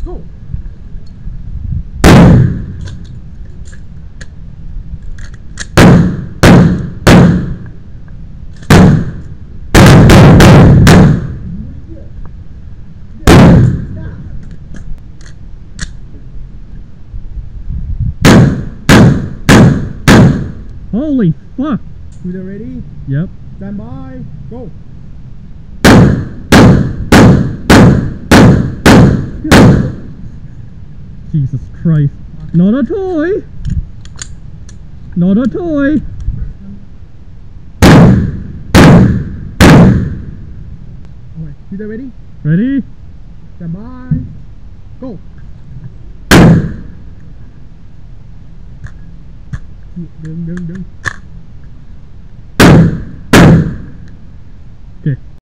go. Holy fuck! You ready? Yep. Stand by. Go. Jesus Christ. Not a toy! Not a toy! Alright, you ready? Ready? Stand by. Go. Đừng. Okay.